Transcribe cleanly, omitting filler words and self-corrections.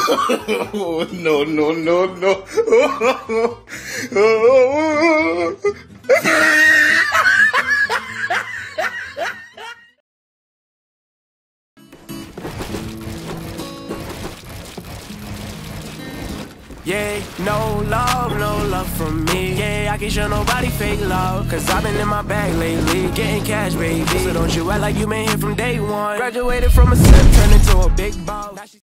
No, no, no, no. Yeah, no love from me. Yeah, I can't show nobody fake love, cause I've been in my bag lately, getting cash, baby. So don't you act like you been here from day one. Graduated from a simp, turned into a big boss.